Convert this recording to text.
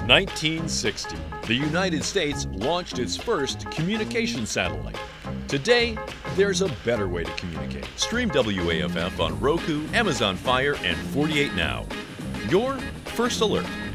1960, the United States launched its first communication satellite. Today, there's a better way to communicate. Stream WAFF on Roku, Amazon Fire, and 48 Now. Your first alert.